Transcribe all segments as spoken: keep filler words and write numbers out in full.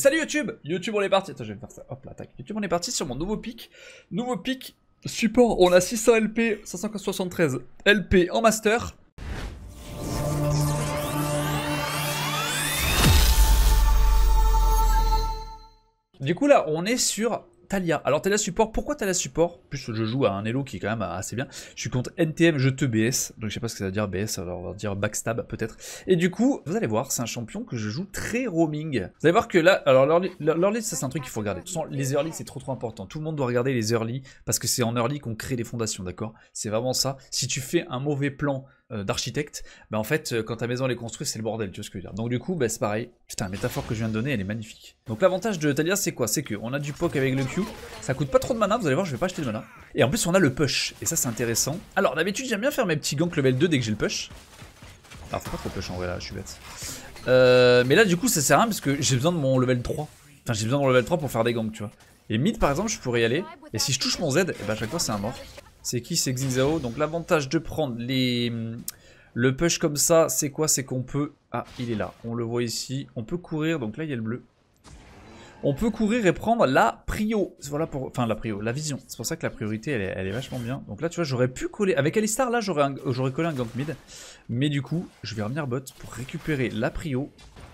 Salut YouTube. YouTube on est parti. Attends je vais faire ça. Hop là tac. YouTube on est parti sur mon nouveau pic. Nouveau pic support. On a six cents L P, cinq cent soixante-treize L P en master. Du coup là on est sur Taliyah. Alors Taliyah support, pourquoi Taliyah support? Plus je joue à un elo qui est quand même assez bien. Je suis contre N T M, je te B S. Donc je sais pas ce que ça veut dire B S, alors on va dire backstab peut-être. Et du coup, vous allez voir, c'est un champion que je joue très roaming. Vous allez voir que là, alors l'early, ça c'est un truc qu'il faut regarder. De toute façon, les early c'est trop trop important. Tout le monde doit regarder les early parce que c'est en early qu'on crée les fondations, d'accord? C'est vraiment ça. Si tu fais un mauvais plan euh, d'architecte, bah en fait, euh, quand ta maison elle est construite, c'est le bordel, tu vois ce que je veux dire. Donc du coup, bah, c'est pareil. Putain, la métaphore que je viens de donner, elle est magnifique. Donc l'avantage de Taliyah, c'est quoi? C'est qu'on a du poke avec le Q. Ça coûte pas trop de mana, vous allez voir, je vais pas acheter de mana. Et en plus, on a le push. Et ça, c'est intéressant. Alors, d'habitude, j'aime bien faire mes petits ganks level deux dès que j'ai le push. Alors, faut pas trop push en vrai, là, je suis bête. Euh, mais là, du coup, ça sert à rien parce que j'ai besoin de mon level trois. Enfin, j'ai besoin de mon level trois pour faire des ganks, tu vois. Et mid, par exemple, je pourrais y aller. Et si je touche mon Z, et bah, à chaque fois, c'est un mort. C'est qui? C'est Xingzao. Donc, l'avantage de prendre les... le push comme ça, c'est quoi? C'est qu'on peut... Ah, il est là. On le voit ici. On peut courir. Donc là, il y a le bleu. On peut courir et prendre la prio. Voilà pour... Enfin, la prio, la vision. C'est pour ça que la priorité, elle est, elle est vachement bien. Donc là, tu vois, j'aurais pu coller... Avec Alistar, là, j'aurais un... collé un gank mid. Mais du coup, je vais revenir bot pour récupérer la prio.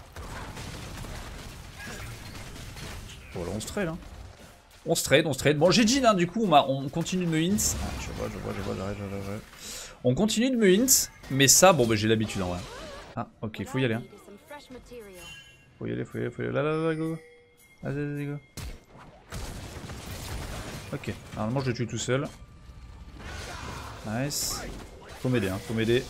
Voilà, on se trade, hein. On se trade, on se trade. Bon, j'ai Jhin, hein, du coup, on, on continue de me hint. Ah, je vois, je vois, je vois, j'arrête, j'arrête, j'arrête. On continue de me hint. Mais ça, bon, bah, j'ai l'habitude, en vrai. Ah, ok, faut y aller, hein. Faut y aller, faut y aller, faut y aller. Là, là, là, go. Vas-y, vas-y, go. Ok, normalement je le tue tout seul. Nice. Faut m'aider, hein, faut m'aider.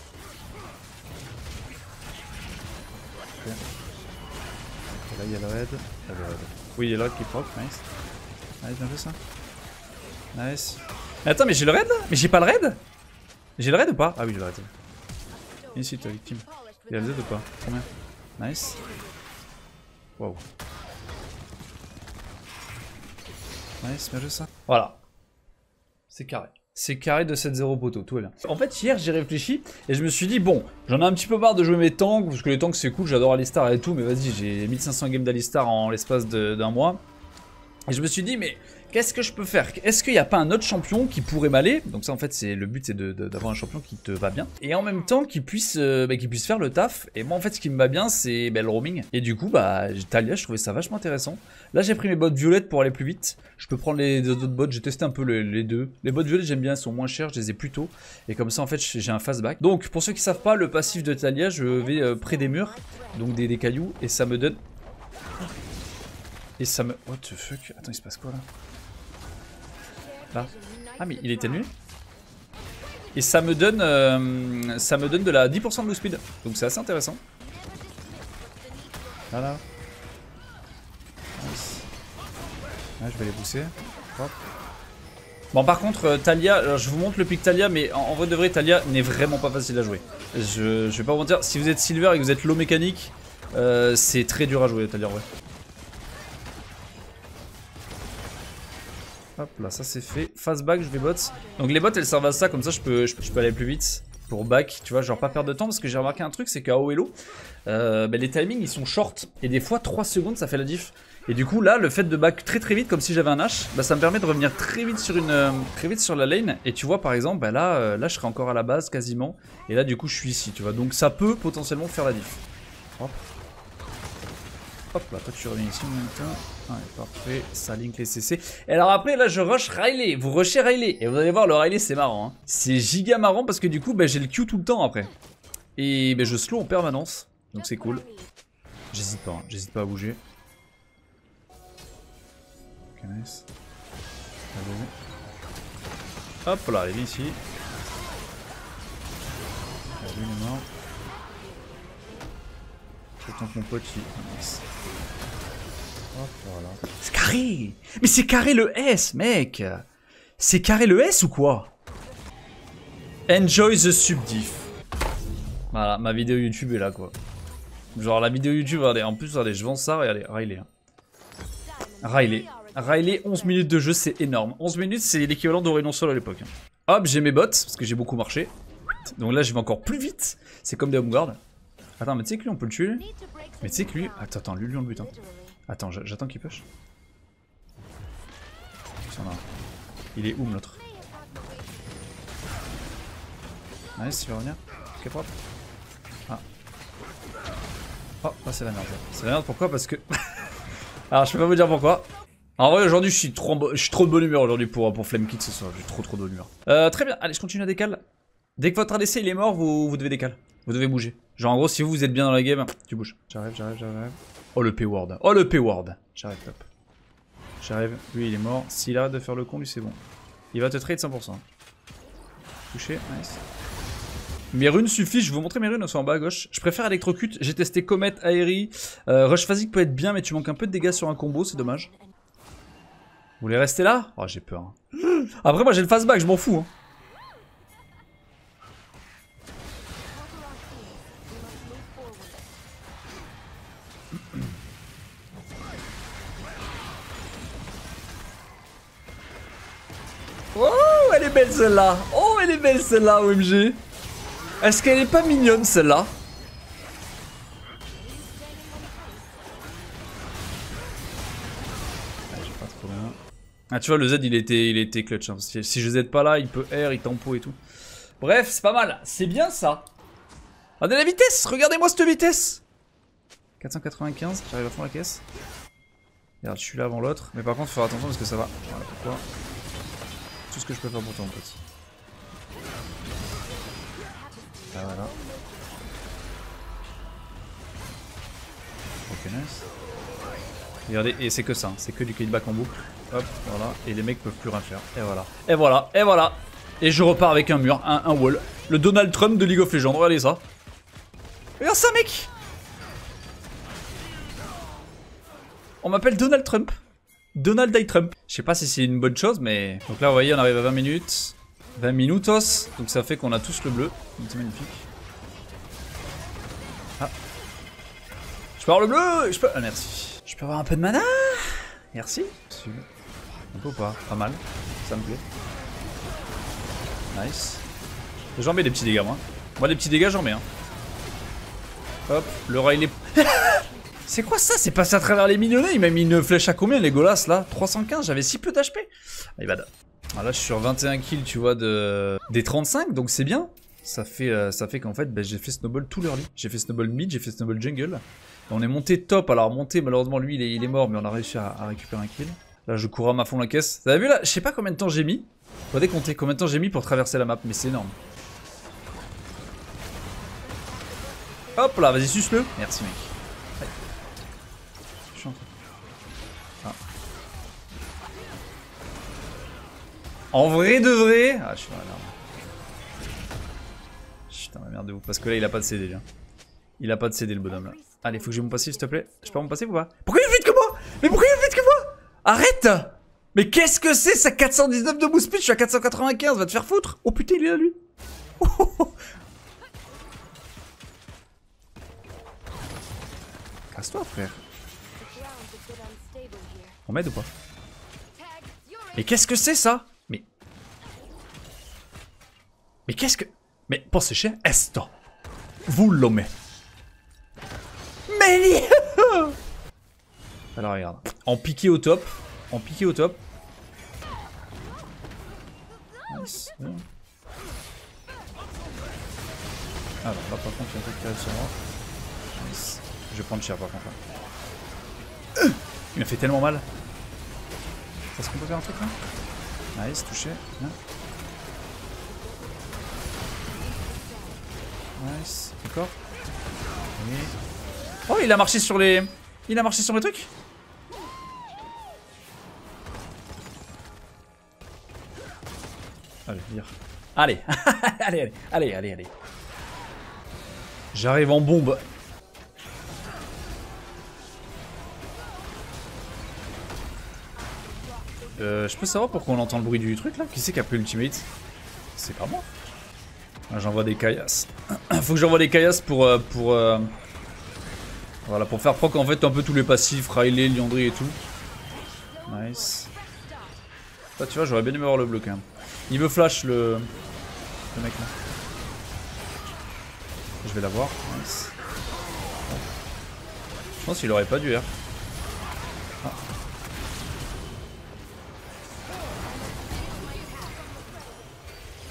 Okay. Là il y a le raid. Ah, le raid. Oui, il y a le raid qui proc, nice. Nice, bien fait ça. Nice. Mais attends, mais j'ai le raid là? Mais j'ai pas le raid? J'ai le raid ou pas? Ah oui, j'ai le raid. Ici, ta victime. Il y a le Z ou pas? Combien? Nice. Wow. Nice, bien joué ça. Voilà. C'est carré. C'est carré de sept zéro poteau, tout va bien. En fait, hier, j'ai réfléchi et je me suis dit, bon, j'en ai un petit peu marre de jouer mes tanks, parce que les tanks c'est cool, j'adore Alistar et tout, mais vas-y, j'ai mille cinq cents games d'Alistar en l'espace d'un mois. Et je me suis dit, mais qu'est-ce que je peux faire? Est-ce qu'il n'y a pas un autre champion qui pourrait m'aller? Donc ça, en fait, c'est le but, c'est d'avoir un champion qui te va bien. Et en même temps, qui puisse, euh, bah, qui puisse faire le taf. Et moi, en fait, ce qui me va bien, c'est bah, le roaming. Et du coup, bah, Taliyah, je trouvais ça vachement intéressant. Là, j'ai pris mes bottes violettes pour aller plus vite. Je peux prendre les autres bottes, j'ai testé un peu les, les deux. Les bottes violettes, j'aime bien, elles sont moins chères, je les ai plus tôt. Et comme ça, en fait, j'ai un fastback. Donc, pour ceux qui savent pas, le passif de Taliyah, je vais euh, près des murs, donc des, des cailloux, et ça me donne... Et ça me... What the fuck? Attends, il se passe quoi là? Là. Ah mais il est atténué. Et ça me donne... Euh, ça me donne de la dix pour cent de move speed. Donc c'est assez intéressant. Là là. Nice. Là je vais les pousser. Hop. Bon par contre euh, Taliyah, alors, je vous montre le pic Taliyah, mais en, en vrai de vrai Taliyah n'est vraiment pas facile à jouer. Je, je vais pas vous mentir, si vous êtes silver et que vous êtes low mécanique, euh, c'est très dur à jouer Taliyah en vrai. Hop là, ça c'est fait. Fast back, je vais bot. Donc les bots elles servent à ça, comme ça je peux, je, je peux aller plus vite pour back, tu vois, genre pas perdre de temps. Parce que j'ai remarqué un truc, c'est qu'à haut elo, euh, bah, les timings ils sont short. Et des fois trois secondes ça fait la diff. Et du coup là, le fait de back très très vite, comme si j'avais un H, bah, ça me permet de revenir très vite sur une, euh, très vite sur la lane. Et tu vois par exemple, bah, là, euh, là je serai encore à la base quasiment. Et là du coup je suis ici, tu vois. Donc ça peut potentiellement faire la diff. Hop. Hop là, toi tu reviens ici en même temps. Ouais, parfait, ça link les C C. Et alors après, là, je rush Riley. Vous rushez Riley. Et vous allez voir, le Riley, c'est marrant. Hein. C'est giga marrant parce que du coup, bah, j'ai le Q tout le temps après. Et bah, je slow en permanence. Donc c'est cool. J'hésite pas, hein. J'hésite pas à bouger. Ok, nice. Allez. Hop là, elle est ici. Allez, il est mort. J'attends que mon pote il... Nice. Hop, voilà. C'est carré. Mais c'est carré le S, mec. C'est carré le S ou quoi? Enjoy the subdiff. Voilà, ma vidéo YouTube est là, quoi. Genre la vidéo YouTube, regardez. En plus, regardez, je vends ça, regardez. Riley. Hein. Riley. Riley, onze minutes de jeu, c'est énorme. onze minutes, c'est l'équivalent d'Aurélien Sol à l'époque. Hop, j'ai mes bots, parce que j'ai beaucoup marché. Donc là, je vais encore plus vite. C'est comme des homeguards. Attends, mais tu sais que lui, on peut le tuer. Mais tu sais que lui... Attends, attends, lui, lui, on le bute. Hein. Attends, j'attends qu'il push. Il est où l'autre? Nice, il va revenir. Ok, propre. Ah. Oh, là c'est la merde. C'est la merde, pourquoi? Parce que... Alors, je peux pas vous dire pourquoi. En vrai, aujourd'hui, je suis trop, je suis trop de bonne humeur aujourd'hui pour, pour Flame Kick ce soir. Je suis trop trop de bonne humeur. Euh, très bien, allez, je continue à décaler. Dès que votre A D C il est mort, vous, vous devez décaler. Vous devez bouger. Genre, en gros, si vous, vous êtes bien dans la game, tu bouges. J'arrive, j'arrive, j'arrive. Oh, le P-Ward. Oh, le P-Ward. J'arrive, top. J'arrive. Lui, il est mort. S'il arrête de faire le con, lui, c'est bon. Il va te trade cent pour cent. Touché, nice. Mes runes suffisent, je vais vous montrer mes runes, elles sont en bas à gauche. Je préfère Electrocute, j'ai testé Comet, Aérie. Euh, Rush Phasique peut être bien, mais tu manques un peu de dégâts sur un combo, c'est dommage. Vous voulez rester là? Oh, j'ai peur. Hein. Après, moi j'ai le fastback, je m'en fous. Hein. Oh, elle est belle celle-là. Oh, elle est belle celle-là, O M G. Est-ce qu'elle est pas mignonne celle-là? Ah, j'ai pas trop bien. Ah, tu vois, le Z il était, il était clutch. Hein. Si, si je Z pas là, il peut R, il tempo et tout. Bref, c'est pas mal. C'est bien ça. Regardez la vitesse. Regardez-moi cette vitesse. quatre cent quatre-vingt-quinze. J'arrive à fond la caisse. Regarde, je suis là avant l'autre. Mais par contre, faut faire attention parce que ça va. Voilà pourquoi. Tout ce que je peux faire pour toi, mon pote. Ah, voilà. Ok, nice. Regardez, et c'est que ça, hein. C'est que du kickback en boucle. Hop, voilà. Et les mecs peuvent plus rien faire. Et voilà. Et voilà. Et voilà. Et je repars avec un mur, un, un wall. Le Donald Trump de League of Legends. Regardez ça. Regarde ça, mec. On m'appelle Donald Trump. Donald Day Trump. Je sais pas si c'est une bonne chose, mais... Donc là, vous voyez, on arrive à vingt minutes. vingt minutos. Donc ça fait qu'on a tous le bleu. C'est magnifique. Ah. Je peux avoir le bleu. Je peux... Ah, merci. Je peux avoir un peu de mana. Merci. Un peu ou pas? Pas mal. Ça me plaît. Nice. J'en mets des petits dégâts, moi. Moi, des petits dégâts, j'en mets. Hein. Hop. Le rat, il est... C'est quoi ça? C'est passé à travers les mignonnets. Il m'a mis une flèche à combien, les Golas, là? trois cent quinze. J'avais si peu d'H P. Ah, il va... Ah, là, je suis sur vingt et un kills, tu vois, de... des trente-cinq. Donc, c'est bien. Ça fait, euh, ça fait qu'en fait, bah, j'ai fait snowball tout l'early. J'ai fait snowball mid, j'ai fait snowball jungle. On est monté top. Alors, monté, malheureusement, lui, il est, il est mort, mais on a réussi à, à récupérer un kill. Là, je cours à ma fond la caisse. Vous avez vu là? Je sais pas combien de temps j'ai mis. Faut décompter combien de temps j'ai mis pour traverser la map, mais c'est énorme. Hop là, vas-y, suce-le. Merci, mec. Allez. Je suis en train. Ah. En vrai de vrai. Ah, je suis dans la merde. Je suis dans la merde de vous. Parce que là, il a pas de C D, là. Il a pas de C D, le bonhomme, là. Allez, faut que j'ai mon passif, s'il te plaît. Je peux mon passif ou pas? Pourquoi il est plus vite que moi? Mais pourquoi il est plus vite que moi? Arrête! Mais qu'est-ce que c'est, ça? Quatre cent dix-neuf de move speed, je suis à quatre cent quatre-vingt-quinze, va te faire foutre. Oh putain, il est là, lui. Casse-toi, frère. On m'aide ou pas? Mais qu'est-ce que c'est, ça? Mais... Mais qu'est-ce que... Mais pensez chez esto. Vous l'homme. Mais... Alors, regarde. En piqué au top. En piqué au top. Nice. Alors là par contre il y a un truc qui arrive sur moi. Nice. Je vais prendre cher par contre là. Il m'a fait tellement mal. Est-ce qu'on peut faire un truc là? Nice, touché. Bien. Nice. D'accord. Et... Oh, il a marché sur les... Il a marché sur les trucs. Allez, vire. Allez, allez, allez, allez, allez, allez. J'arrive en bombe. Euh, je peux savoir pourquoi on entend le bruit du truc là? Qui c'est qui a pris l'ultimate? C'est pas moi. Ah, j'envoie des caillasses. Faut que j'envoie des caillasses pour... Euh, pour euh... Voilà, pour faire proc en fait un peu tous les passifs, Riley, Liandry et tout. Nice. Là, tu vois, j'aurais bien aimé avoir le bleu quand même. Il me flash le, le mec là. Je vais l'avoir. Nice. Je pense qu'il aurait pas dû R.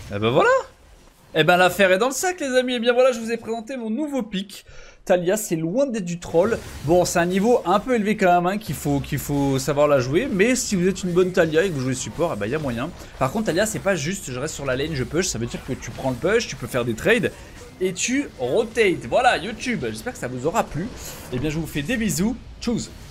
Et ben voilà. Et ben l'affaire est dans le sac les amis. Et bien voilà, je vous ai présenté mon nouveau pic. Taliyah, c'est loin d'être du troll. Bon, c'est un niveau un peu élevé quand même, hein, qu'il faut, qu'il faut savoir la jouer. Mais si vous êtes une bonne Taliyah et que vous jouez support, il bah, y a moyen. Par contre, Taliyah, c'est pas juste je reste sur la lane, je push. Ça veut dire que tu prends le push, tu peux faire des trades et tu rotates. Voilà, YouTube. J'espère que ça vous aura plu. Et bien, je vous fais des bisous. Tchuss.